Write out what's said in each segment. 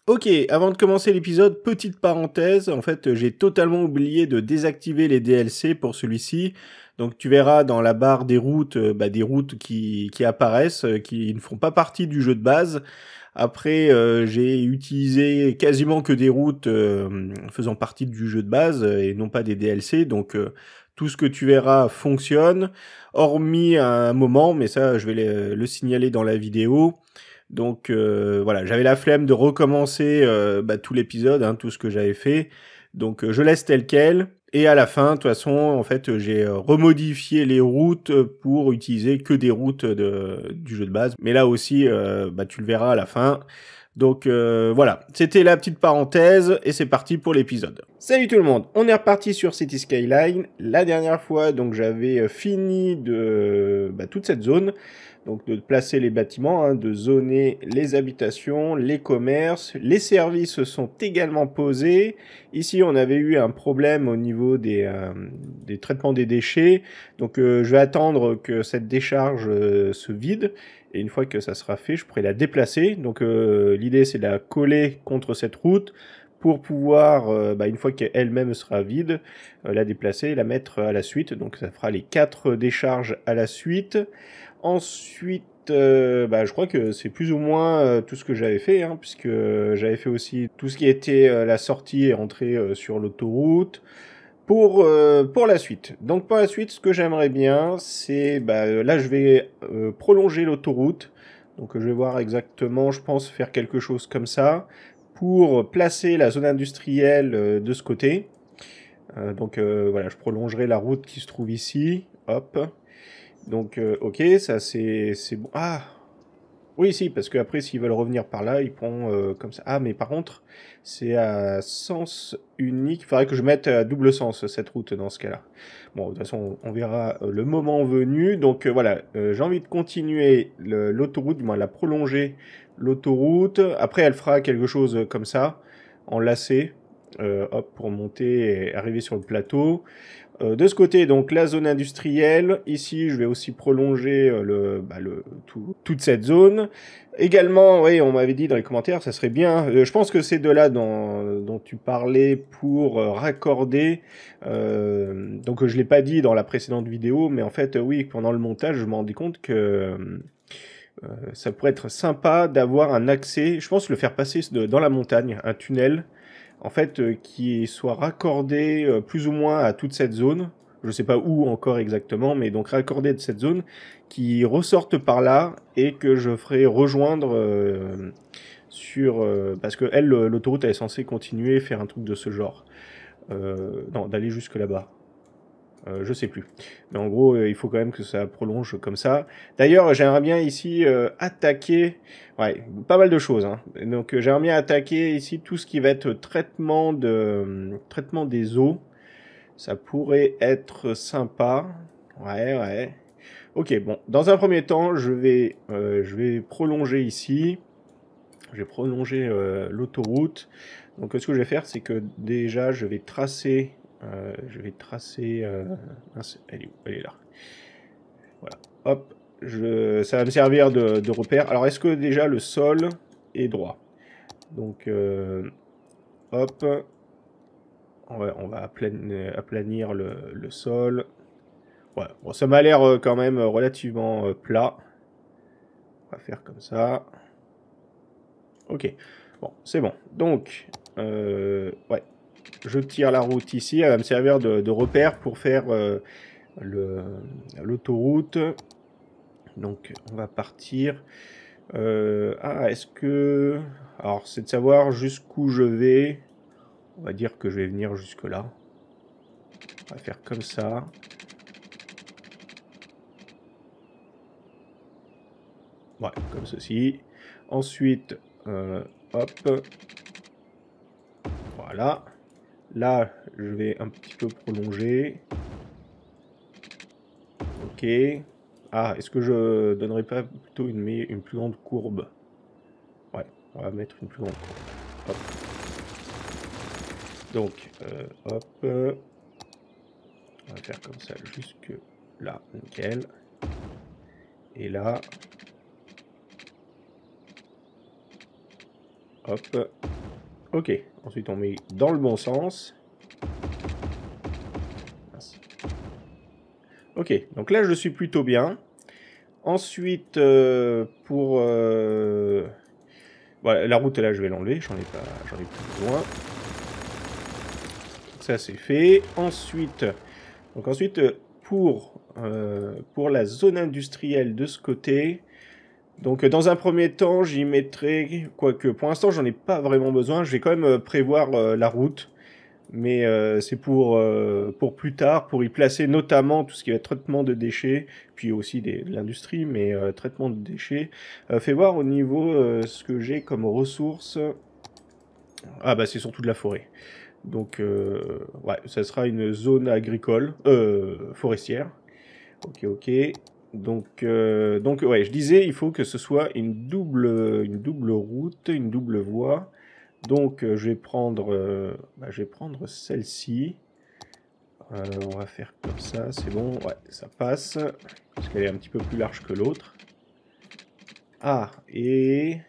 Ok, avant de commencer l'épisode, petite parenthèse, en fait j'ai totalement oublié de désactiver les DLC pour celui-ci, donc tu verras dans la barre des routes, des routes qui apparaissent, qui ne font pas partie du jeu de base. Après j'ai utilisé quasiment que des routes faisant partie du jeu de base et non pas des DLC, donc tout ce que tu verras fonctionne, hormis un moment, mais ça je vais le signaler dans la vidéo. Donc voilà, j'avais la flemme de recommencer tout l'épisode, hein, tout ce que j'avais fait. Donc je laisse tel quel. Et à la fin, de toute façon, en fait, j'ai remodifié les routes pour utiliser que des routes du jeu de base. Mais là aussi, tu le verras à la fin. Donc voilà, c'était la petite parenthèse et c'est parti pour l'épisode. Salut tout le monde, on est reparti sur City Skyline. La dernière fois, donc j'avais fini de toute cette zone. Donc de placer les bâtiments, hein, de zoner les habitations, les commerces, les services sont également posés. Ici on avait eu un problème au niveau des traitements des déchets, donc je vais attendre que cette décharge se vide, et une fois que ça sera fait je pourrai la déplacer. Donc l'idée c'est de la coller contre cette route, pour pouvoir, une fois qu'elle-même sera vide, la déplacer et la mettre à la suite. Donc ça fera les 4 décharges à la suite. Ensuite, je crois que c'est plus ou moins tout ce que j'avais fait, hein, puisque j'avais fait aussi tout ce qui était la sortie et entrée sur l'autoroute pour la suite. Donc pour la suite, ce que j'aimerais bien, c'est, là je vais prolonger l'autoroute. Donc je vais voir exactement, je pense faire quelque chose comme ça, pour placer la zone industrielle de ce côté. Voilà, je prolongerai la route qui se trouve ici, hop. Donc, ok, ça c'est bon. Ah, oui, si, parce qu'après, s'ils veulent revenir par là, ils pourront comme ça. Ah, mais par contre, c'est à sens unique. Il faudrait que je mette à double sens cette route dans ce cas-là. Bon, de toute façon, on verra le moment venu. Donc, voilà, j'ai envie de continuer l'autoroute, du moins la prolonger, l'autoroute. Après, elle fera quelque chose comme ça, en lacet, hop, pour monter et arriver sur le plateau. De ce côté, donc la zone industrielle. Ici, je vais aussi prolonger toute cette zone. Également, oui, on m'avait dit dans les commentaires, ça serait bien. Je pense que c'est de là dont tu parlais pour raccorder. Donc, je l'ai pas dit dans la précédente vidéo, mais en fait, oui, pendant le montage, je me rendais compte que ça pourrait être sympa d'avoir un accès. Je pense le faire passer dans la montagne, un tunnel, en fait, qui soit raccordé plus ou moins à toute cette zone. Je ne sais pas où encore exactement, mais donc raccordé de cette zone, qui ressorte par là et que je ferai rejoindre parce que elle, l'autoroute, elle est censée continuer, faire un truc de ce genre. Non, d'aller jusque là-bas. Je sais plus. Mais en gros, il faut quand même que ça prolonge comme ça. D'ailleurs, j'aimerais bien ici attaquer... Ouais, pas mal de choses, hein. Donc j'aimerais bien attaquer ici tout ce qui va être traitement des eaux. Ça pourrait être sympa. Ouais. Ok, bon. Dans un premier temps, je vais prolonger ici. Je vais prolonger l'autoroute. Donc ce que je vais faire, c'est que déjà, je vais tracer... mince, elle est où? Elle est là. Voilà. Hop. Ça va me servir de repère. Alors, est-ce que déjà le sol est droit? Donc, hop. On va aplanir le sol. Ouais. Bon, ça m'a l'air quand même relativement plat. On va faire comme ça. Ok. Bon, c'est bon. Donc, ouais. Je tire la route ici, elle va me servir de repère pour faire l'autoroute. Donc on va partir. Est-ce que... Alors c'est de savoir jusqu'où je vais. On va dire que je vais venir jusque là. On va faire comme ça. Ouais, comme ceci. Ensuite, hop. Voilà. Là, je vais un petit peu prolonger. Ok. Ah, est-ce que je donnerais pas plutôt une plus grande courbe? Ouais, on va mettre une plus grande courbe. Hop. Donc, hop. On va faire comme ça jusque là. Nickel. Et là. Hop. Ok, ensuite on met dans le bon sens. Ok, donc là je suis plutôt bien. Ensuite, pour... voilà, la route là je vais l'enlever, j'en ai plus besoin. Ça c'est fait. Ensuite, pour la zone industrielle de ce côté, donc dans un premier temps j'y mettrai, quoique pour l'instant j'en ai pas vraiment besoin, je vais quand même prévoir la route. Mais c'est pour plus tard, pour y placer notamment tout ce qui va être traitement de déchets, puis aussi de l'industrie, mais traitement de déchets. Fais voir au niveau ce que j'ai comme ressources. Ah bah c'est surtout de la forêt. Donc ouais, ça sera une zone agricole, forestière. Ok, ok. Donc ouais, je disais, il faut que ce soit une double route, une double voie. Donc je vais prendre celle-ci. On va faire comme ça, c'est bon, ouais, ça passe. Parce qu'elle est un petit peu plus large que l'autre. Ah, et...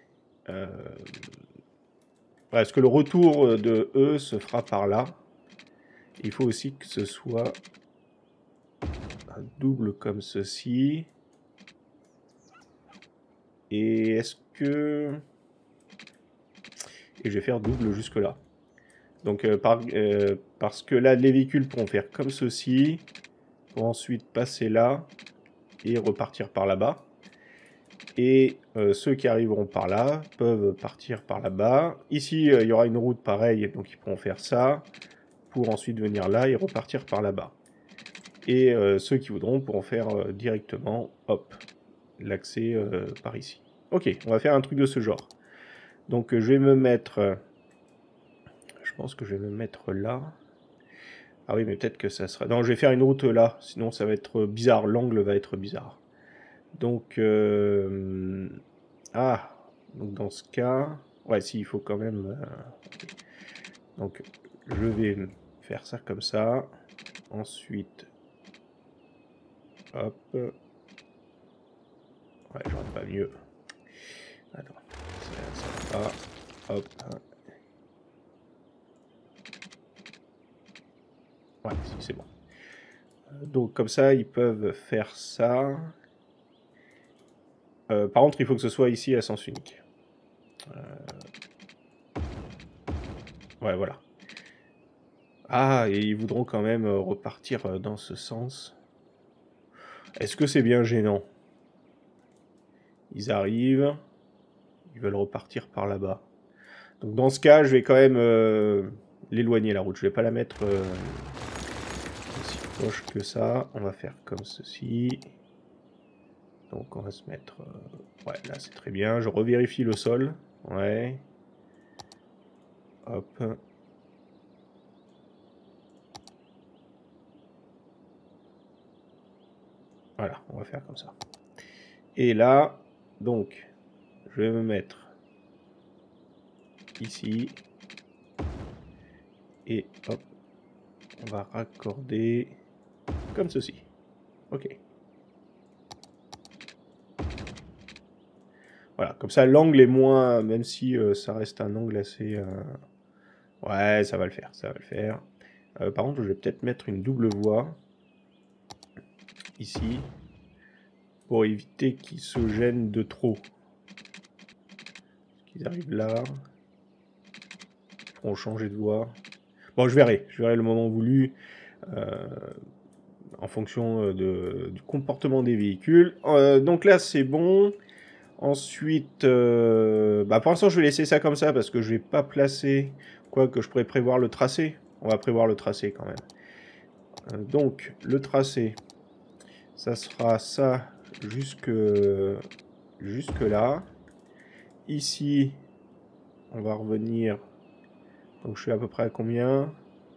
est-ce que le retour de E se fera par là? Il faut aussi que ce soit un double comme ceci. Et est-ce que... Et je vais faire double jusque là. Donc parce que là, les véhicules pourront faire comme ceci, pour ensuite passer là et repartir par là-bas. Et ceux qui arriveront par là peuvent partir par là-bas. Ici, il y aura une route pareille, donc ils pourront faire ça, pour ensuite venir là et repartir par là-bas. Et ceux qui voudront pourront faire directement, hop, l'accès par ici. Ok, on va faire un truc de ce genre. Donc je vais me mettre... je pense que je vais me mettre là. Ah oui, mais peut-être que ça sera... Non, je vais faire une route là, sinon ça va être bizarre, l'angle va être bizarre. Donc... ah, donc dans ce cas... Ouais, si, il faut quand même... okay. Donc, je vais faire ça comme ça. Ensuite... Hop. Ouais, j'aurais pas mieux. Attends, ça va pas. Hop. Ouais, si, c'est bon. Donc, comme ça, ils peuvent faire ça. Par contre, il faut que ce soit ici à sens unique. Ouais, voilà. Ah, et ils voudront quand même repartir dans ce sens. Est-ce que c'est bien gênant? Ils arrivent. Ils veulent repartir par là-bas. Donc dans ce cas, je vais quand même l'éloigner la route. Je vais pas la mettre aussi proche que ça. On va faire comme ceci. Donc on va se mettre... ouais, là c'est très bien. Je revérifie le sol. Ouais. Hop. Voilà, on va faire comme ça. Et là, donc, je vais me mettre ici. Et hop, on va raccorder comme ceci. Ok. Voilà, comme ça l'angle est moins, même si ça reste un angle assez... ouais, ça va le faire, ça va le faire. Par contre, je vais peut-être mettre une double voie ici pour éviter qu'ils se gênent de trop. Qu'ils arrivent là, ils pourront changer de voie. Bon, je verrai le moment voulu en fonction du comportement des véhicules. Donc là, c'est bon. Ensuite, pour l'instant, je vais laisser ça comme ça parce que je vais pas placer quoi que je pourrais prévoir le tracé. On va prévoir le tracé quand même. Donc, le tracé, ça sera ça jusque là. Ici, on va revenir. Donc, je suis à peu près à combien?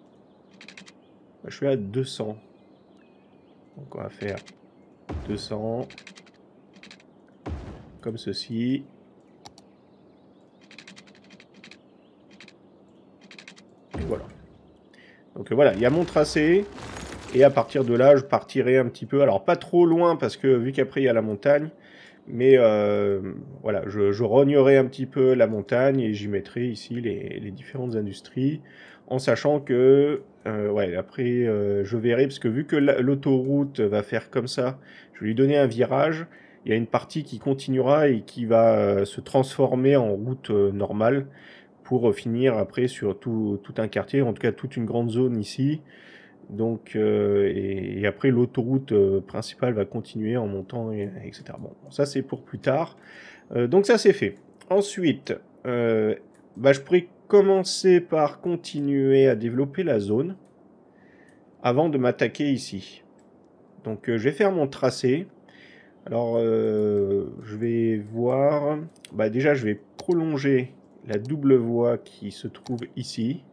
Je suis à 200. Donc, on va faire 200. Comme ceci. Et voilà. Donc voilà, il y a mon tracé. Et à partir de là, je partirai un petit peu. Alors pas trop loin parce que vu qu'après il y a la montagne. Mais voilà, je rognerai un petit peu la montagne et j'y mettrai ici les différentes industries, en sachant que, ouais, après, je verrai, parce que vu que l'autoroute va faire comme ça, je vais lui donner un virage, il y a une partie qui continuera et qui va se transformer en route normale, pour finir après sur tout un quartier, en tout cas toute une grande zone ici. Donc, et après, l'autoroute principale va continuer en montant, etc. Bon, ça c'est pour plus tard. Donc ça c'est fait. Ensuite, bah, je pourrais commencer par continuer à développer la zone avant de m'attaquer ici. Donc je vais faire mon tracé. Alors je vais voir. Bah, déjà je vais prolonger la double voie qui se trouve ici.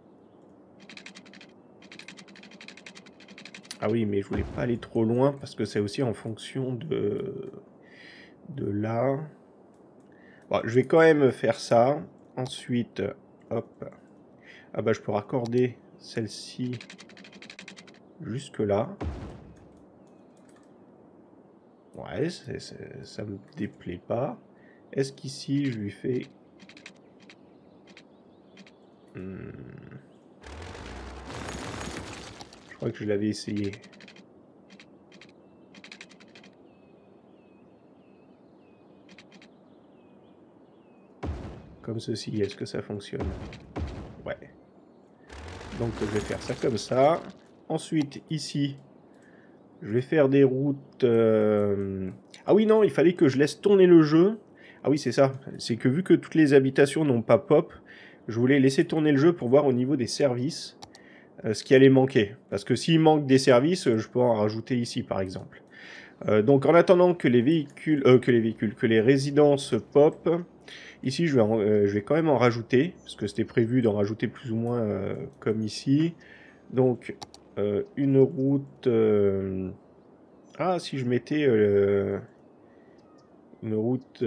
Ah oui, mais je voulais pas aller trop loin parce que c'est aussi en fonction de là. Bon, je vais quand même faire ça. Ensuite, hop. Ah bah je peux raccorder celle-ci jusque là. Ouais, ça me déplaît pas. Est-ce qu'ici je lui fais... Je crois que je l'avais essayé. Comme ceci, est-ce que ça fonctionne? Ouais. Donc je vais faire ça comme ça. Ensuite, ici, je vais faire des routes... Ah oui, non, il fallait que je laisse tourner le jeu. Ah oui, c'est ça. C'est que vu que toutes les habitations n'ont pas pop, je voulais laisser tourner le jeu pour voir au niveau des services ce qui allait manquer. Parce que s'il manque des services, je peux en rajouter ici, par exemple. Donc en attendant que que les résidences pop, ici je vais quand même en rajouter, parce que c'était prévu d'en rajouter plus ou moins comme ici. Donc une route... Ah, si je mettais une route...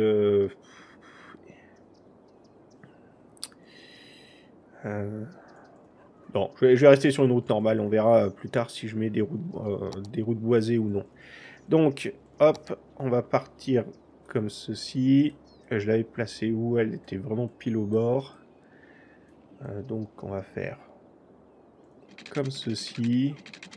Non, je vais rester sur une route normale, on verra plus tard si je mets des routes boisées ou non. Donc, hop, on va partir comme ceci. Je l'avais placée où? Elle était vraiment pile au bord. Donc, on va faire comme ceci.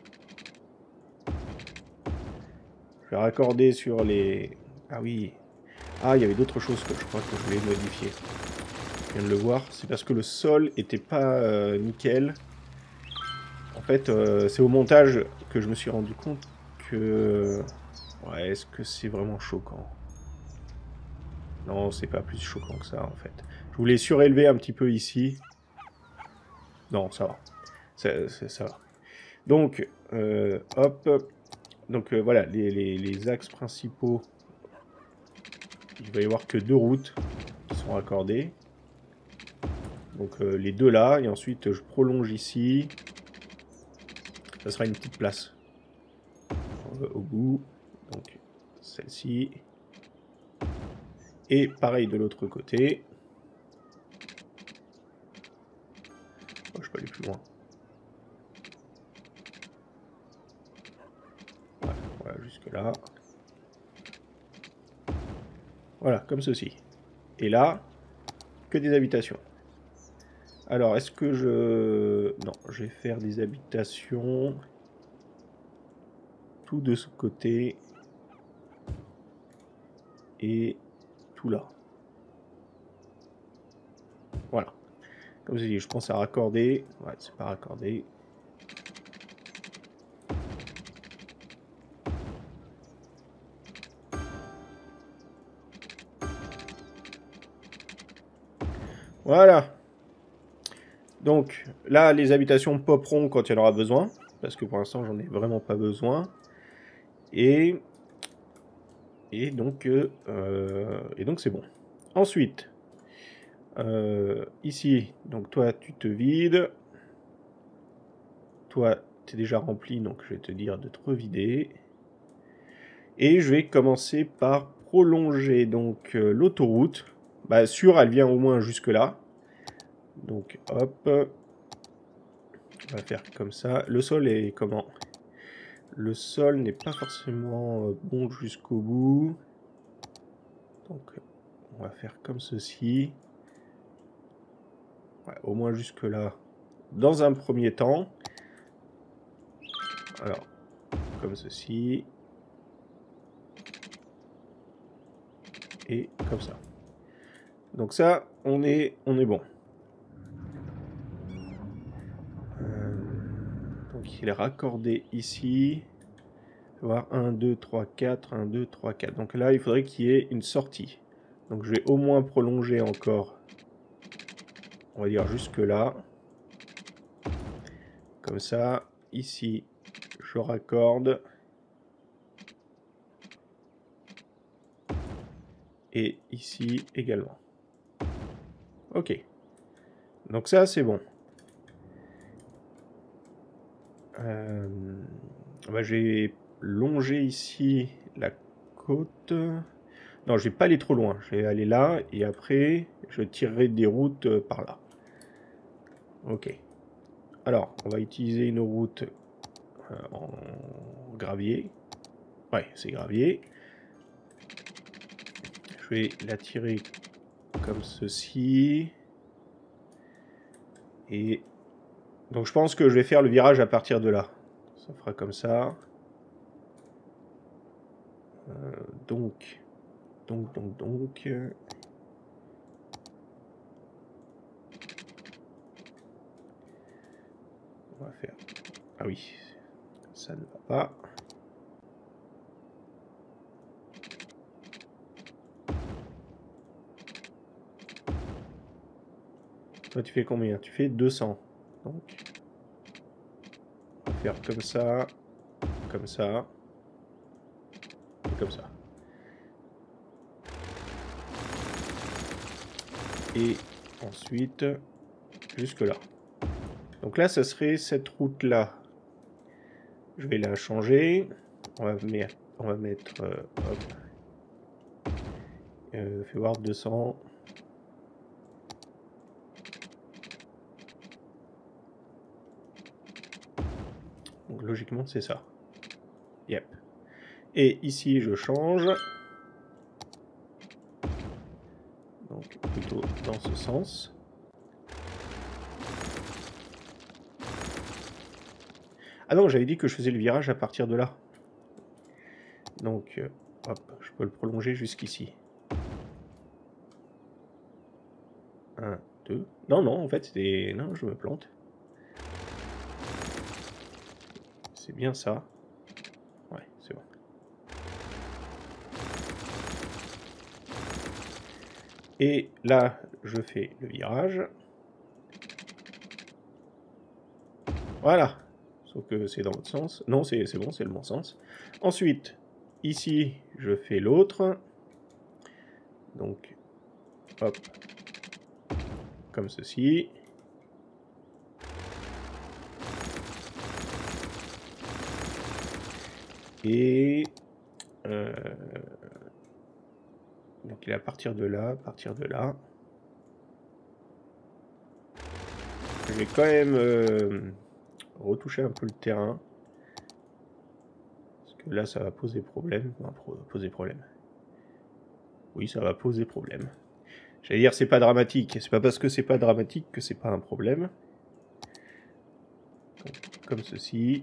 Je vais raccorder sur les... Ah oui. Ah, il y avait d'autres choses que je crois que je voulais modifier. Je viens de le voir. C'est parce que le sol était pas nickel. En fait, c'est au montage que je me suis rendu compte que... Ouais, est-ce que c'est vraiment choquant? Non, c'est pas plus choquant que ça, en fait. Je voulais surélever un petit peu ici. Non, ça va. Ça va. Donc, hop. Donc, voilà, les axes principaux. Il va y avoir que deux routes qui sont raccordées. Donc, les deux là. Et ensuite, je prolonge ici. Ça sera une petite place. Au bout. Donc, celle-ci. Et pareil de l'autre côté. Oh, je peux aller plus loin. Voilà, jusque là. Voilà, comme ceci. Et là, que des habitations. Alors, est-ce que je... Non, je vais faire des habitations... Tout de ce côté. Et tout là. Voilà. Comme je dis, je pense à raccorder. Ouais, c'est pas raccordé. Voilà. Donc, là, les habitations poperont quand il y en aura besoin. Parce que pour l'instant, j'en ai vraiment pas besoin. Et donc, c'est bon. Ensuite, ici, donc toi, tu te vides. Toi, tu es déjà rempli, donc je vais te dire de te revider. Et je vais commencer par prolonger donc l'autoroute. Bah, elle vient au moins jusque là. Donc, hop. On va faire comme ça. Le sol est comment? Le sol n'est pas forcément bon jusqu'au bout. Donc on va faire comme ceci. Ouais, au moins jusque là. Dans un premier temps. Alors, comme ceci. Et comme ça. Donc ça, on est bon. Donc il est raccordé ici. On va voir 1, 2, 3, 4, 1, 2, 3, 4. Donc là, il faudrait qu'il y ait une sortie. Donc je vais au moins prolonger encore, on va dire jusque là. Comme ça, ici, je raccorde. Et ici également. Ok. Donc ça, c'est bon. J'ai longé ici la côte. Non, je vais pas aller trop loin. Je vais aller là et après, je tirerai des routes par là. Ok. Alors, on va utiliser une route en gravier. Ouais, c'est gravier. Je vais la tirer comme ceci. Et donc je pense que je vais faire le virage à partir de là. Ça fera comme ça. Donc. On va faire... Ah oui, ça ne va pas. Toi, tu fais combien? Tu fais 200. Donc, on va faire comme ça, comme ça, et comme ça. Et ensuite, jusque là. Donc là, ça serait cette route-là. Je vais la changer. On va mettre hop. Fais voir 200. Donc logiquement, c'est ça. Yep. Et ici, je change. Donc plutôt dans ce sens. Ah non, j'avais dit que je faisais le virage à partir de là. Donc, hop, je peux le prolonger jusqu'ici. 1, 2. Non, non, en fait, c'est... Non, je me plante. C'est bien ça. Ouais, c'est bon. Et là, je fais le virage. Voilà. Sauf que c'est dans l'autre sens. Non, c'est bon, c'est le bon sens. Ensuite, ici, je fais l'autre. Donc, hop. Comme ceci. Et... donc il est à partir de là, Je vais quand même retoucher un peu le terrain. Parce que là, ça va poser problème. Non, poser problème. Oui, ça va poser problème. J'allais dire, c'est pas dramatique. C'est pas parce que c'est pas dramatique que c'est pas un problème. Donc, comme ceci.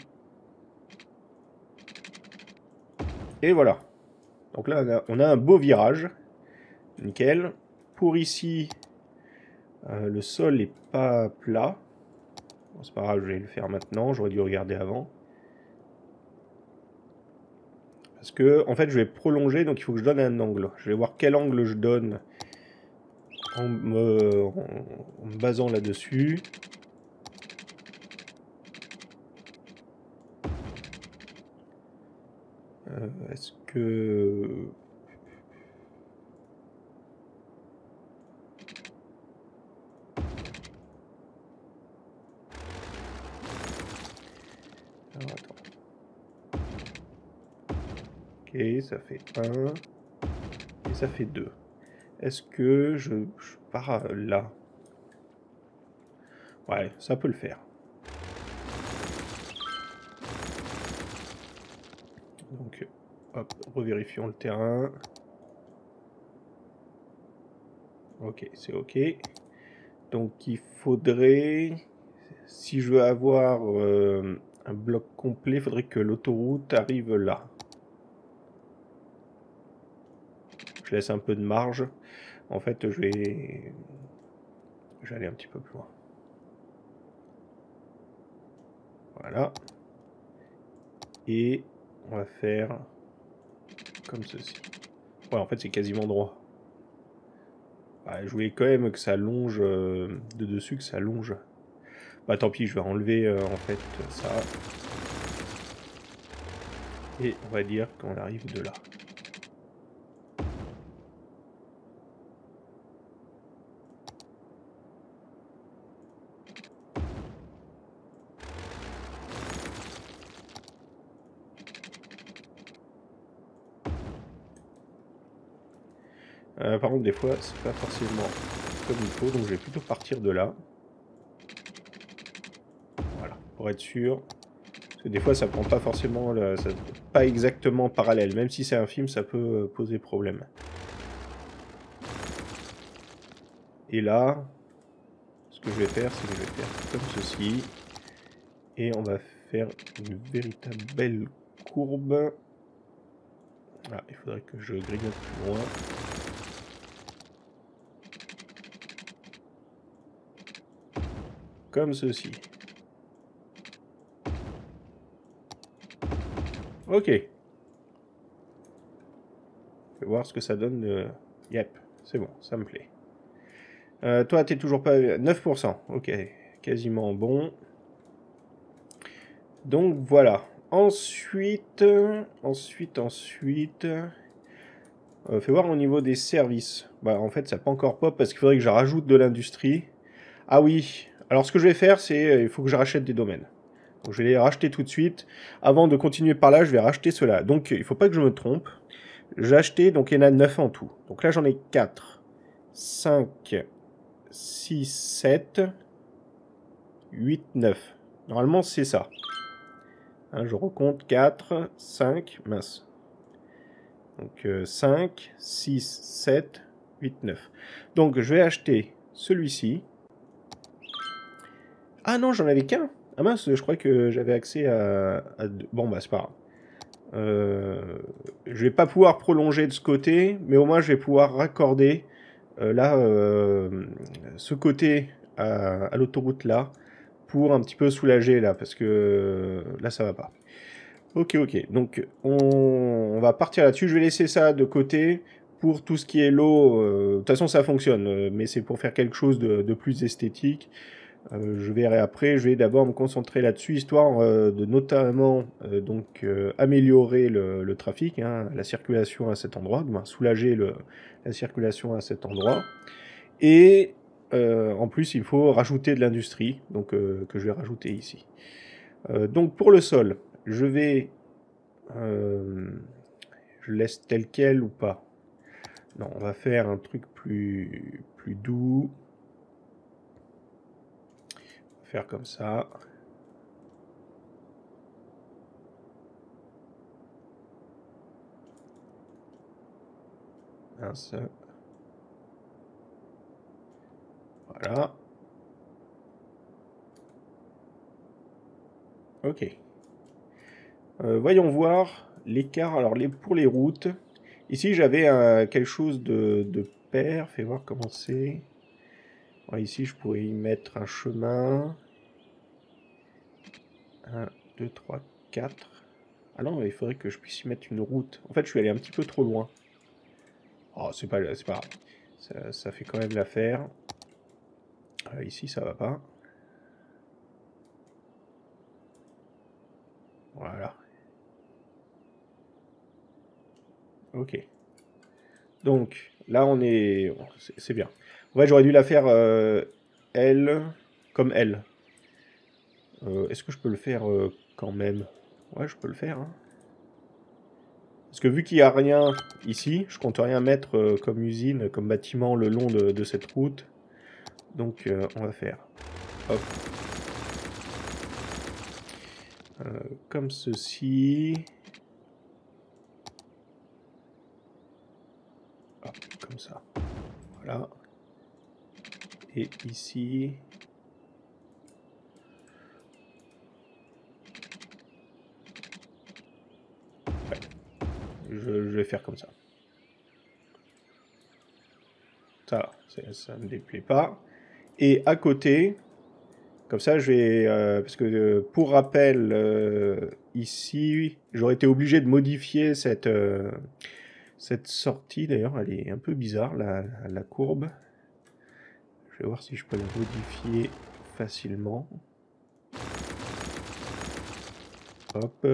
Et voilà. Donc là, on a un beau virage. Nickel. Pour ici, le sol n'est pas plat. Bon, c'est pas grave, je vais le faire maintenant. J'aurais dû regarder avant. Parce que, en fait, je vais prolonger, donc il faut que je donne un angle. Je vais voir quel angle je donne en me basant là-dessus. Est-ce que... Alors, attends. Ok, ça fait 1. Et ça fait 2. Est-ce que je pars là? Ouais, ça peut le faire. Donc, hop, revérifions le terrain. Ok, c'est ok. Donc il faudrait, si je veux avoir un bloc complet, il faudrait que l'autoroute arrive là. Je laisse un peu de marge. En fait, je vais aller un petit peu plus loin. Voilà. Et on va faire comme ceci. Ouais, en fait, c'est quasiment droit. Ouais, je voulais quand même que ça longe de dessus, que ça longe. Bah tant pis, je vais enlever en fait ça. Et on va dire qu'on arrive de là. Par contre, des fois, c'est pas forcément comme il faut, donc je vais plutôt partir de là. Voilà, pour être sûr. Parce que des fois, ça prend pas forcément, pas exactement parallèle. Même si c'est un film, ça peut poser problème. Et là, ce que je vais faire, c'est que je vais faire comme ceci. Et on va faire une véritable belle courbe. Ah, il faudrait que je grignote plus loin. Comme ceci. Ok. Je vais voir ce que ça donne. Yep, c'est bon, ça me plaît. Toi, t'es toujours pas... 9%. Ok, quasiment bon. Donc voilà. Ensuite... Fais voir au niveau des services. Bah en fait, ça n'a pas encore pop parce qu'il faudrait que je rajoute de l'industrie. Ah oui. Alors ce que je vais faire, c'est... il faut que je rachète des domaines. Donc je vais les racheter tout de suite. Avant de continuer par là, je vais racheter cela. Donc il ne faut pas que je me trompe. J'ai acheté, donc il y en a 9 en tout. Donc là j'en ai 4, 5, 6, 7, 8, 9. Normalement c'est ça. Hein, je recompte 4, 5, mince. Donc 5, 6, 7, 8, 9. Donc je vais acheter celui-ci. Ah non, j'en avais qu'un. Ah mince, je crois que j'avais accès à deux. Bon bah c'est pas grave. Je vais pas pouvoir prolonger de ce côté, mais au moins je vais pouvoir raccorder là ce côté à l'autoroute là pour un petit peu soulager là parce que là ça va pas. Ok, ok, donc on va partir là-dessus. Je vais laisser ça de côté pour tout ce qui est l'eau. De toute façon ça fonctionne, mais c'est pour faire quelque chose de plus esthétique. Je verrai après, je vais d'abord me concentrer là-dessus, histoire de notamment améliorer le trafic, hein, la circulation à cet endroit, soulager la circulation à cet endroit. Et en plus, il faut rajouter de l'industrie, donc que je vais rajouter ici. Donc pour le sol, je vais... je laisse tel quel ou pas? Non, on va faire un truc plus doux. Faire comme ça. Mince. Voilà. Ok. Voyons voir l'écart. Alors pour les routes. Ici j'avais quelque chose de pair. Fais voir comment c'est. Ouais, ici je pourrais y mettre un chemin. 1, 2, 3, 4. Ah non, il faudrait que je puisse y mettre une route. En fait, je suis allé un petit peu trop loin. Oh, c'est pas grave. Ça fait quand même l'affaire. Ici, ça va pas. Voilà. Ok. Donc, là, on est... bon, c'est bien. En fait, j'aurais dû la faire L comme L. Est-ce que je peux le faire quand même? Ouais, je peux le faire. Hein. Parce que vu qu'il n'y a rien ici, je compte rien mettre comme usine, comme bâtiment le long de cette route. Donc, on va faire... Hop. Comme ceci. Hop, comme ça. Voilà. Et ici... Ouais. Je vais faire comme ça. Ça me déplaît pas. Et à côté, comme ça, je vais... parce que pour rappel, ici, j'aurais été obligé de modifier cette sortie. D'ailleurs, elle est un peu bizarre, la courbe. Je vais voir si je peux la modifier facilement. Hop.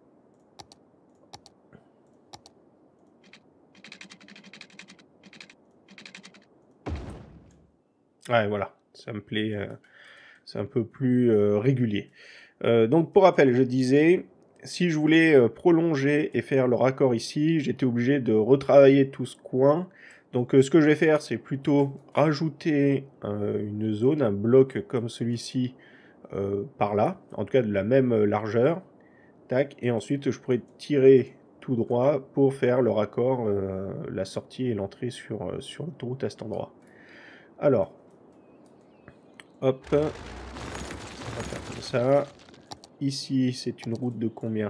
Ouais, voilà, ça me plaît, c'est un peu plus régulier. Donc pour rappel, je disais, si je voulais prolonger et faire le raccord ici, j'étais obligé de retravailler tout ce coin. Donc ce que je vais faire, c'est plutôt rajouter une zone, un bloc comme celui-ci par là, en tout cas de la même largeur. Tac, et ensuite je pourrais tirer tout droit pour faire le raccord, la sortie et l'entrée sur l'autoroute à cet endroit. Alors, hop, on va faire comme ça. Ici, c'est une route de combien?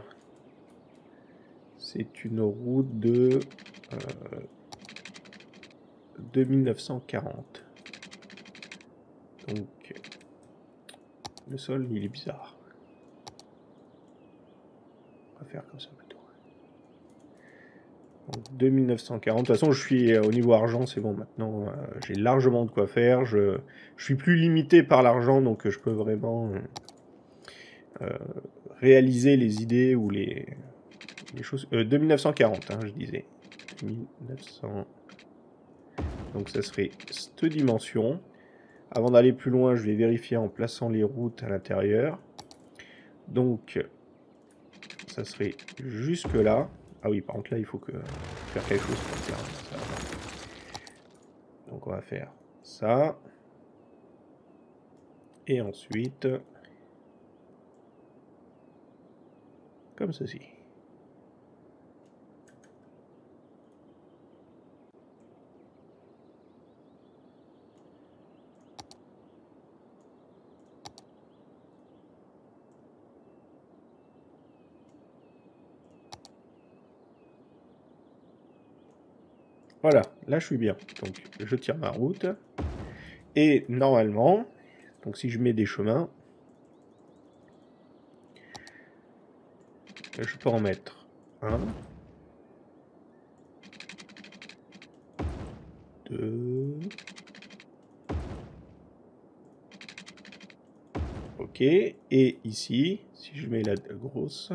C'est une route de 2940. Donc, le sol, il est bizarre. On va faire comme ça plutôt. Donc, 2940. De toute façon, je suis au niveau argent, c'est bon. Maintenant, j'ai largement de quoi faire. Je suis plus limité par l'argent, donc je peux vraiment réaliser les idées ou les choses. 2940, hein, je disais. 1900. Donc ça serait cette dimension. Avant d'aller plus loin, je vais vérifier en plaçant les routes à l'intérieur. Donc ça serait jusque là. Ah oui, par contre là, il faut faire quelque chose pour faire ça. Donc on va faire ça. Et ensuite, comme ceci. Voilà, là je suis bien. Donc je tire ma route. Et normalement, donc si je mets des chemins, je peux en mettre un, deux. Ok, et ici, si je mets la grosse,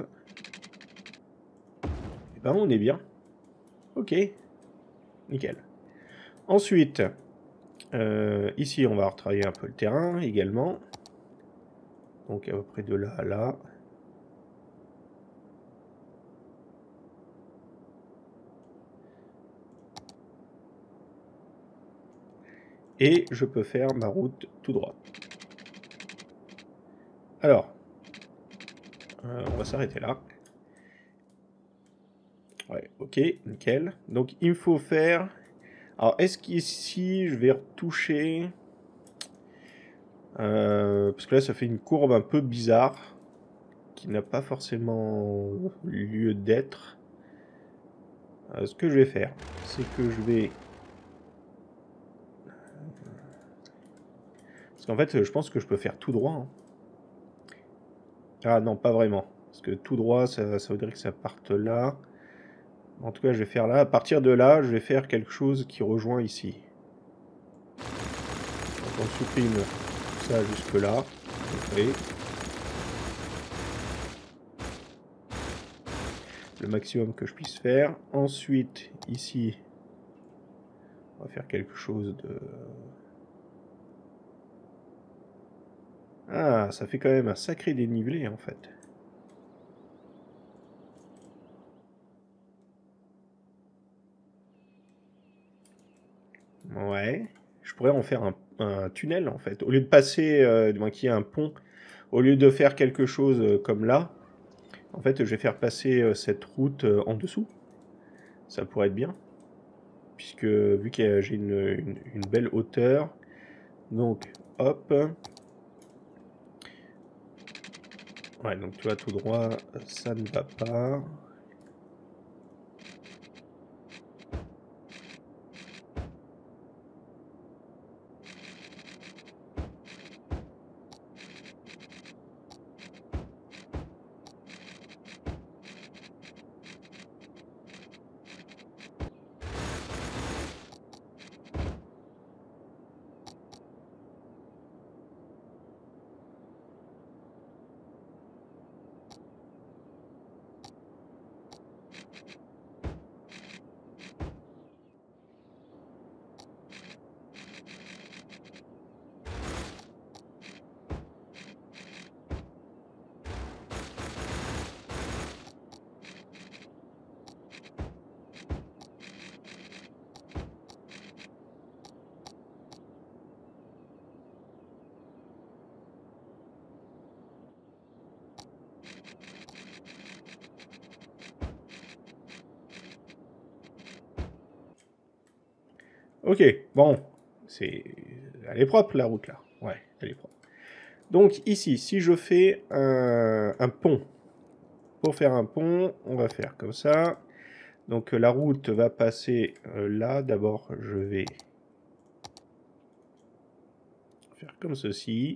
eh ben on est bien. Ok, nickel. Ensuite, ici on va retravailler un peu le terrain également. Donc à peu près de là à là. Et je peux faire ma route tout droit. Alors, on va s'arrêter là. Ouais, ok, nickel. Donc il me faut faire... Alors est-ce qu'ici je vais retoucher... parce que là ça fait une courbe un peu bizarre, qui n'a pas forcément lieu d'être. Ce que je vais faire, c'est que je vais... Parce qu'en fait, je pense que je peux faire tout droit. Hein. Ah non, pas vraiment. Parce que tout droit, ça voudrait que ça parte là. En tout cas, je vais faire là. À partir de là, je vais faire quelque chose qui rejoint ici. Donc on supprime ça jusque là. Le maximum que je puisse faire. Ensuite, ici, on va faire quelque chose de... Ah, ça fait quand même un sacré dénivelé en fait. Ouais. Je pourrais en faire un tunnel en fait. Au lieu de passer, qu'il y ait un pont, au lieu de faire quelque chose comme là, en fait, je vais faire passer cette route en dessous. Ça pourrait être bien. Puisque vu que j'ai une belle hauteur, Donc, hop. Ouais, donc tu vois, tout droit, ça ne va pas. Ok, bon, elle est propre la route là. Ouais, elle est propre. Donc ici, si je fais un pont, pour faire un pont, on va faire comme ça. Donc la route va passer là. D'abord, je vais faire comme ceci.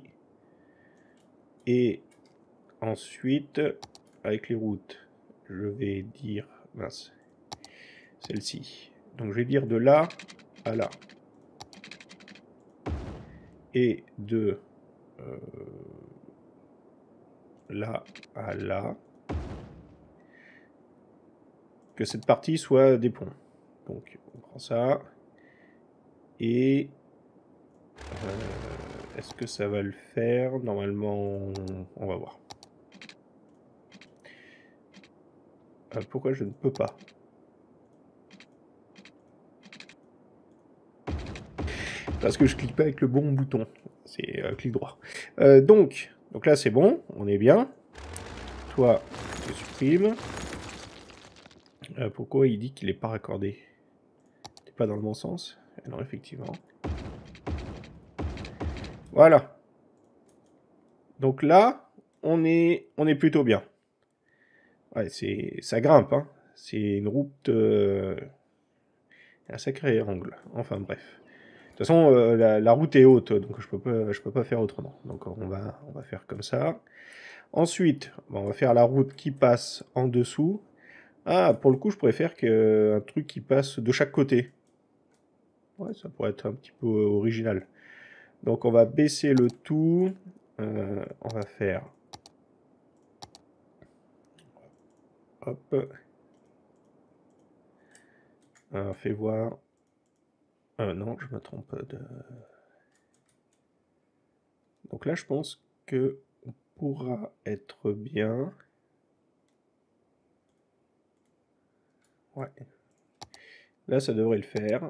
Et ensuite, avec les routes, je vais dire, mince, celle-ci. Donc je vais dire de là à là. Et de là à là. Que cette partie soit des ponts. Donc on prend ça. Et est-ce que ça va le faire? Normalement, on va voir. Pourquoi je ne peux pas? Parce que je clique pas avec le bon bouton. C'est clic droit. Donc là c'est bon, on est bien. Toi, je supprime. Pourquoi il dit qu'il n'est pas raccordé? T'es pas dans le bon sens? Non, effectivement. Voilà. Donc là, on est plutôt bien. Ouais, ça grimpe, hein. C'est une route... un sacré angle. Enfin bref. De toute façon, la route est haute, donc je peux pas faire autrement. Donc on va faire comme ça. Ensuite, on va faire la route qui passe en dessous. Ah, pour le coup, je préfère qu'un truc qui passe de chaque côté. Ouais, ça pourrait être un petit peu original. Donc on va baisser le tout. On va faire... Hop. Fais voir. Non, je me trompe de... Donc là, je pense que on pourra être bien. Ouais. Là, ça devrait le faire.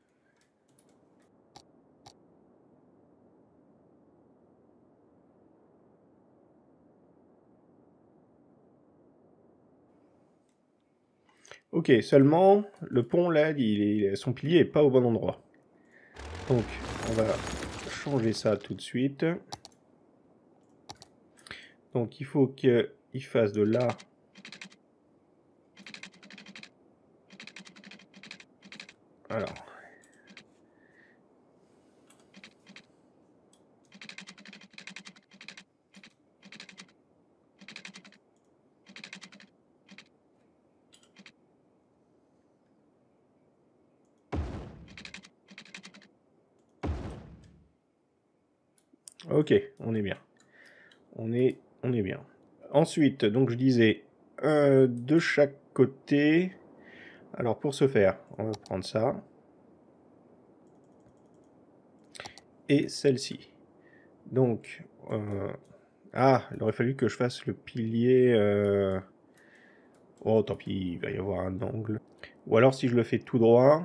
Ok, seulement, le pont, là, son pilier n'est pas au bon endroit. Donc, on va changer ça tout de suite. Donc, il faut qu'il fasse de là. Alors. Ok, on est bien. On est bien. Ensuite, donc je disais, de chaque côté. Alors pour ce faire, on va prendre ça. Et celle-ci. Donc, ah, il aurait fallu que je fasse le pilier... Oh, tant pis, il va y avoir un angle. Ou alors si je le fais tout droit,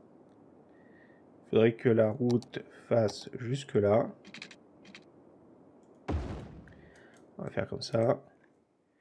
il faudrait que la route fasse jusque là. On va faire comme ça.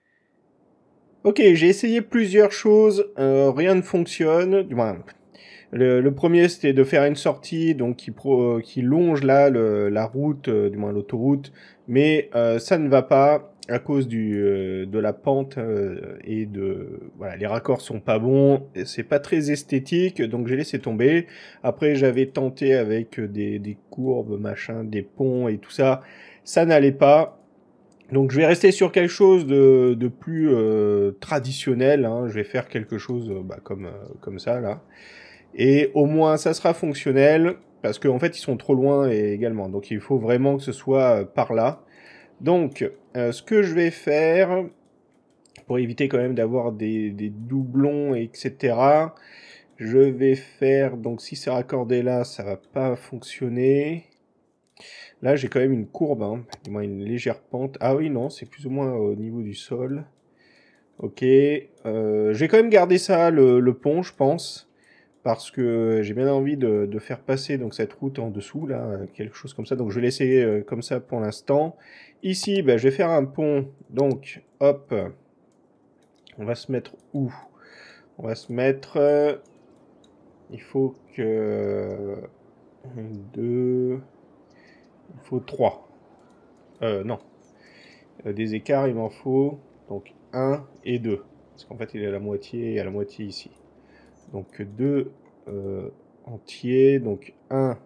Ok, j'ai essayé plusieurs choses, rien ne fonctionne. Du moins, Le premier, c'était de faire une sortie donc qui longe là la route, du moins l'autoroute, mais ça ne va pas à cause de la pente et voilà, les raccords sont pas bons, c'est pas très esthétique, donc j'ai laissé tomber. Après, j'avais tenté avec des courbes, machin, des ponts et tout ça, ça n'allait pas. Donc je vais rester sur quelque chose de plus traditionnel, hein. Je vais faire quelque chose comme ça là. Et au moins ça sera fonctionnel, parce qu'en fait ils sont trop loin également. Donc il faut vraiment que ce soit par là. Donc ce que je vais faire, pour éviter quand même d'avoir des doublons, etc. Je vais faire, donc si c'est raccordé là, ça va pas fonctionner. Là, j'ai quand même une courbe, hein, du moins une légère pente. Ah oui, non, c'est plus ou moins au niveau du sol. Ok. Je vais quand même garder ça, le pont, je pense. Parce que j'ai bien envie de faire passer donc, cette route en dessous, là, quelque chose comme ça. Donc je vais laisser comme ça pour l'instant. Ici, je vais faire un pont. Donc, hop. On va se mettre où? On va se mettre... il faut que... 1, 2... Il faut 3. Non. Des écarts, il m'en faut donc 1 et 2. Parce qu'en fait, il est à la moitié et à la moitié ici. Donc 2 entiers, donc 1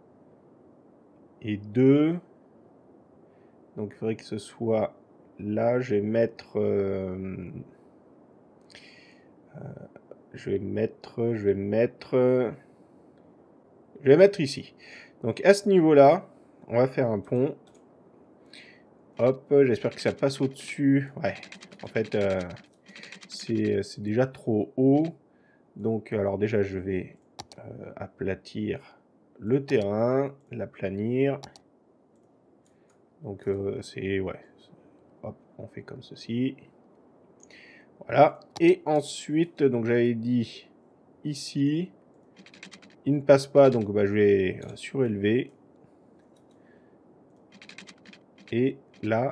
et 2. Donc il faudrait que ce soit là. Je vais mettre... je vais mettre ici. Donc à ce niveau-là, on va faire un pont. Hop, j'espère que ça passe au-dessus. Ouais, en fait, c'est déjà trop haut. Donc, alors déjà, je vais aplatir le terrain, l'aplanir. Donc, ouais. Hop, on fait comme ceci. Voilà. Et ensuite, donc j'avais dit ici, il ne passe pas, donc je vais surélever. Et là,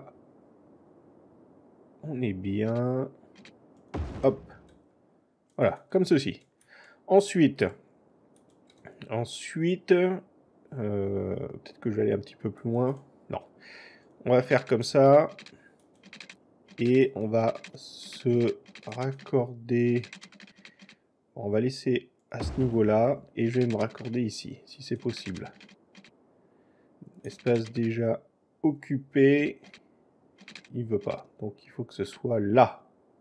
on est bien. Hop. Voilà, comme ceci. Ensuite, peut-être que je vais aller un petit peu plus loin. Non. On va faire comme ça. Et on va se raccorder. On va laisser à ce niveau-là. Et je vais me raccorder ici, si c'est possible. Espace déjà occupé. Il veut pas. Donc il faut que ce soit là.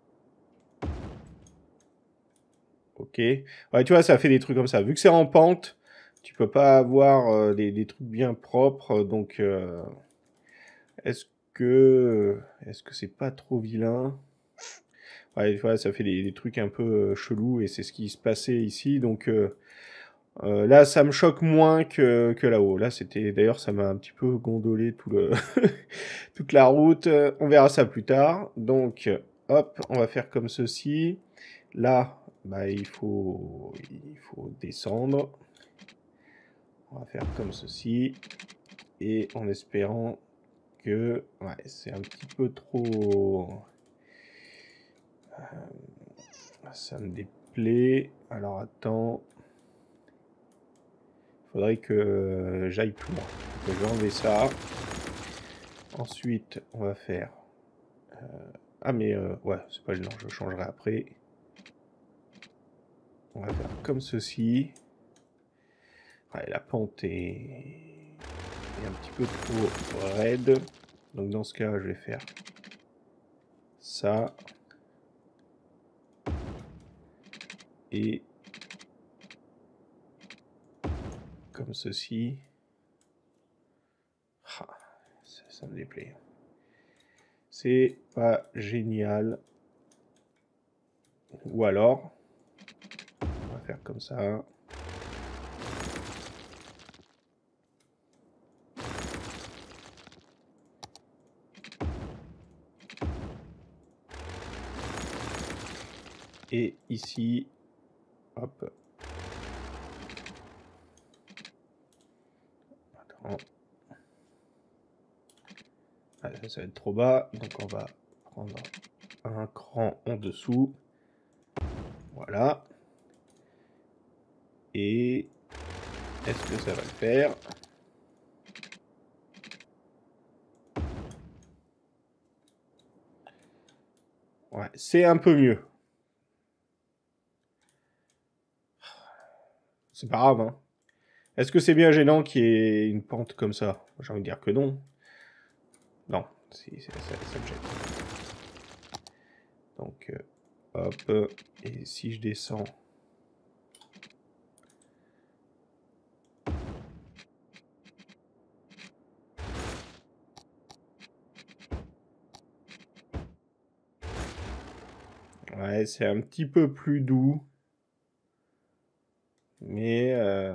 Ok. Ouais, tu vois, ça fait des trucs comme ça. Vu que c'est en pente, tu peux pas avoir des trucs bien propres. Donc, est-ce que c'est pas trop vilain? Ouais, tu vois, ça fait des trucs un peu chelous et c'est ce qui se passait ici. Donc, là, ça me choque moins que là-haut. Là, c'était d'ailleurs, ça m'a un petit peu gondolé toute la route. On verra ça plus tard. Donc, hop, on va faire comme ceci. Là, il faut descendre. On va faire comme ceci. Et en espérant que... Ouais, c'est un petit peu trop... ça me déplaît. Alors, attends. Il faudrait que j'aille plus loin. Donc, je vais enlever ça. Ensuite, on va faire... Ah, mais ouais, c'est pas gênant, je changerai après. On va faire comme ceci. Ouais, la pente est un petit peu trop raide. Donc dans ce cas, je vais faire ça. Et comme ceci. Ah, ça me déplaît. C'est pas génial. Ou alors, on va faire comme ça. Et ici, hop. Attends. Ah, ça va être trop bas, donc on va prendre un cran en dessous. Voilà. Et est-ce que ça va le faire? Ouais, c'est un peu mieux. C'est pas grave, hein. Est-ce que c'est bien gênant qu'il y ait une pente comme ça? J'ai envie de dire que non. Non, ça me gêne. Donc, hop, et si je descends... Ouais, c'est un petit peu plus doux. Mais...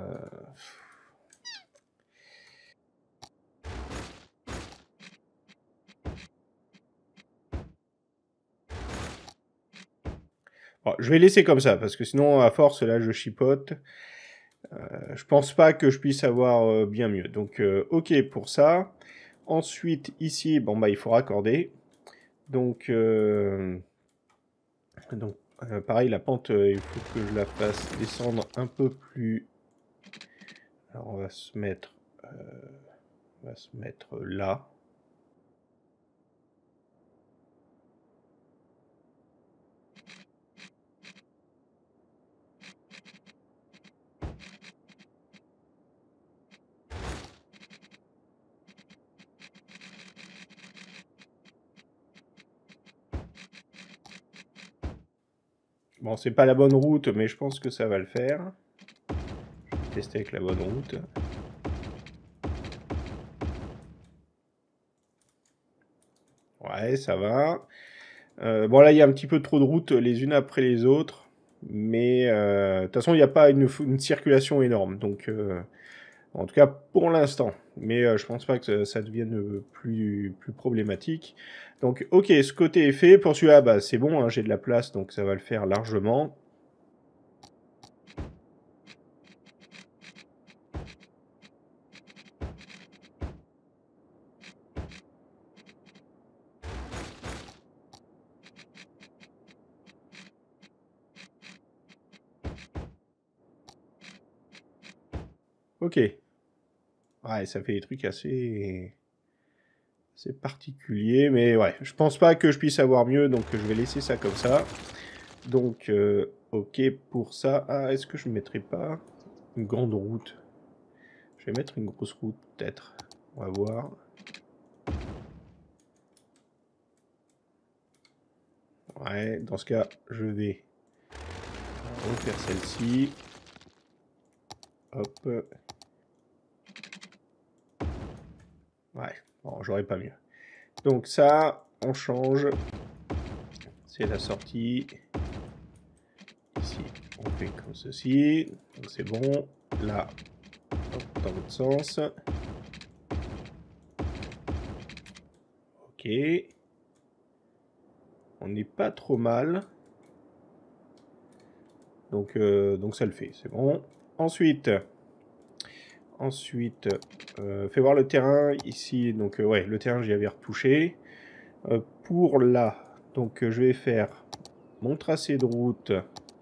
Bon, je vais laisser comme ça, parce que sinon, à force, là, je chipote. Je pense pas que je puisse avoir bien mieux. Donc, ok pour ça. Ensuite, ici, bon, bah, il faut raccorder. Donc, pareil, la pente, il faut que je la fasse descendre un peu plus. Alors, on va se mettre là. Bon, c'est pas la bonne route, mais je pense que ça va le faire. Je vais tester avec la bonne route. Ouais, ça va. Bon, là, il y a un petit peu trop de routes les unes après les autres. Mais de toute façon, il n'y a pas une circulation énorme. Donc, en tout cas, pour l'instant. Mais je pense pas que ça devienne plus problématique. Donc, ok, ce côté est fait. Pour celui-là, bah, c'est bon, hein, j'ai de la place, donc ça va le faire largement. Ok. Ouais, ça fait des trucs assez particuliers. Mais ouais, je pense pas que je puisse avoir mieux, donc je vais laisser ça comme ça. Donc, ok pour ça. Ah, est-ce que je ne mettrai pas une grande route? Je vais mettre une grosse route, peut-être. On va voir. Ouais, dans ce cas, je vais refaire celle-ci. Hop. Ouais, bon, j'aurais pas mieux. Donc ça, on change. C'est la sortie. Ici, on fait comme ceci. Donc c'est bon. Là, hop, dans l'autre sens. Ok. On n'est pas trop mal. Donc ça le fait, c'est bon. Ensuite, fais voir le terrain ici. Donc ouais, le terrain j'y avais retouché. Pour là, donc je vais faire mon tracé de route.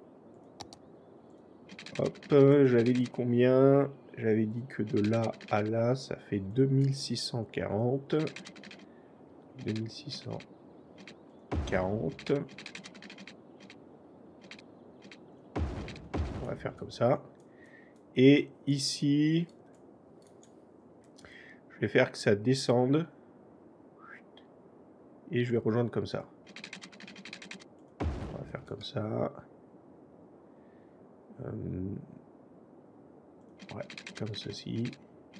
Hop, j'avais dit combien? J'avais dit que de là à là, ça fait 2640. 2640. On va faire comme ça. Et ici, je vais faire que ça descende. Et je vais rejoindre comme ça. On va faire comme ça. Ouais, comme ceci.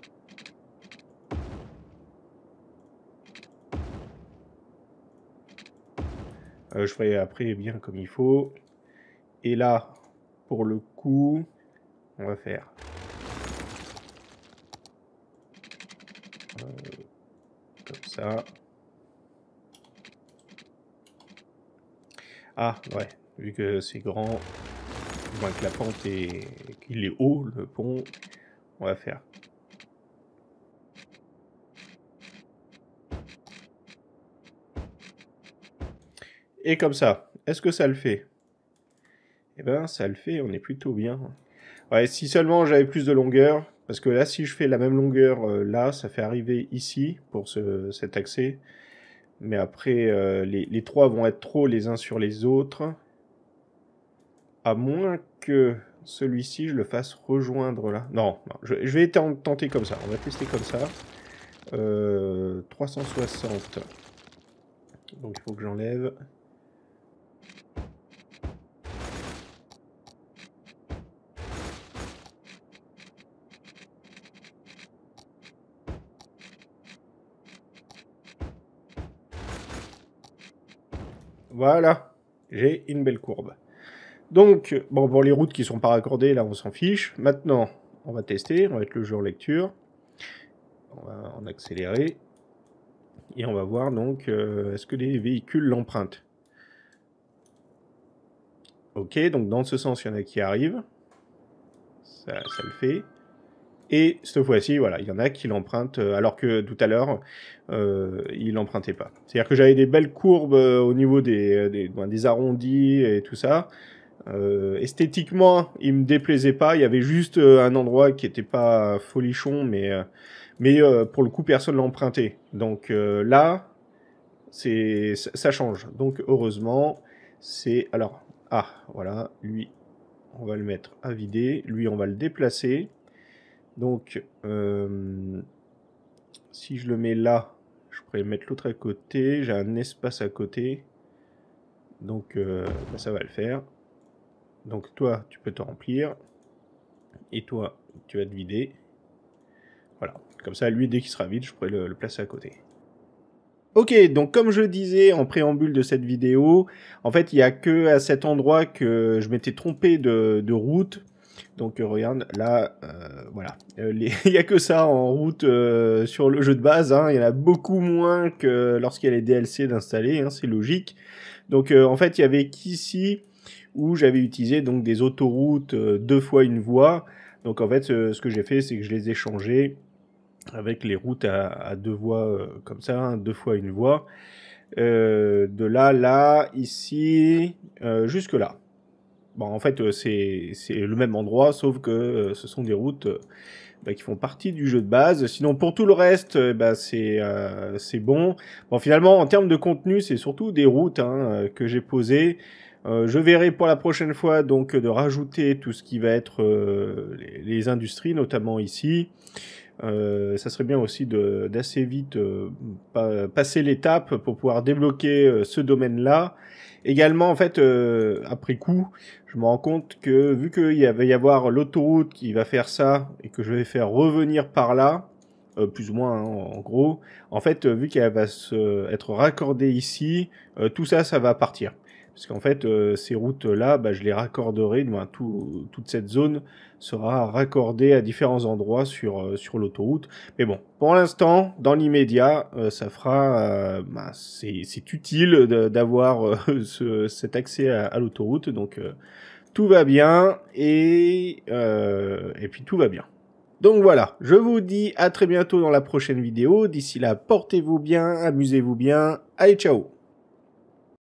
Je ferai après bien comme il faut. Et là, pour le coup, on va faire comme ça. Ah, ouais, vu que c'est grand, moins que la pente et qu'il est haut, le pont, on va faire. Et comme ça, est-ce que ça le fait? Eh ben, ça le fait, on est plutôt bien. Ouais, si seulement j'avais plus de longueur, parce que là, si je fais la même longueur, là, ça fait arriver ici, pour cet accès. Mais après, les trois vont être trop les uns sur les autres. À moins que celui-ci, je le fasse rejoindre là. Non, non je vais tenter comme ça. On va tester comme ça. 360. Donc il faut que j'enlève. Voilà, j'ai une belle courbe. Donc, bon, pour les routes qui sont pas raccordées, là, on s'en fiche. Maintenant, on va tester, on va mettre le jeu en lecture. On va en accélérer. Et on va voir, donc, est-ce que les véhicules l'empruntent. Ok, donc dans ce sens, il y en a qui arrivent. Ça le fait. Et cette fois-ci, voilà, il y en a qui l'empruntent, alors que tout à l'heure, ils l'empruntaient pas. C'est-à-dire que j'avais des belles courbes au niveau des arrondis et tout ça. Esthétiquement, il me déplaisait pas. Il y avait juste un endroit qui était pas folichon, mais pour le coup, personne l'empruntait. Donc là, ça change. Donc heureusement, c'est alors voilà, lui, on va le mettre à vider. Lui, on va le déplacer. Donc si je le mets là, je pourrais mettre l'autre à côté. J'ai un espace à côté. Donc ça va le faire. Donc toi, tu peux te remplir. Et toi, tu vas te vider. Voilà. Comme ça, lui, dès qu'il sera vide, je pourrais le placer à côté. Ok, donc comme je disais en préambule de cette vidéo, en fait, il n'y a que à cet endroit que je m'étais trompé de route. Donc regarde, là, voilà. Il n'y a que ça en route sur le jeu de base. Hein. Il y en a beaucoup moins que lorsqu'il y a les DLC d'installer, hein, c'est logique. Donc en fait, il y avait qu'ici où j'avais utilisé donc des autoroutes 2 fois une voie. Donc en fait, ce que j'ai fait, c'est que je les ai changées avec les routes à 2 voies comme ça, hein, 2 fois une voie. De là, ici, jusque là. Bon, en fait, c'est le même endroit, sauf que ce sont des routes qui font partie du jeu de base. Sinon, pour tout le reste, c'est bon. Bon, finalement, en termes de contenu, c'est surtout des routes hein, que j'ai posées. Je verrai pour la prochaine fois donc de rajouter tout ce qui va être les industries, notamment ici. Ça serait bien aussi d'assez vite passer l'étape pour pouvoir débloquer ce domaine-là. Également, en fait, après coup, je me rends compte que vu qu'il va y avoir l'autoroute qui va faire ça et que je vais faire revenir par là, plus ou moins hein, en gros, en fait, vu qu'elle va être raccordée ici, tout ça, ça va partir. Parce qu'en fait, ces routes-là, je les raccorderai, toute cette zone sera raccordée à différents endroits sur l'autoroute. Mais bon, pour l'instant, dans l'immédiat, ça fera... c'est utile d'avoir cet accès à l'autoroute, donc tout va bien, et puis tout va bien. Donc voilà, je vous dis à très bientôt dans la prochaine vidéo. D'ici là, portez-vous bien, amusez-vous bien. Allez, ciao!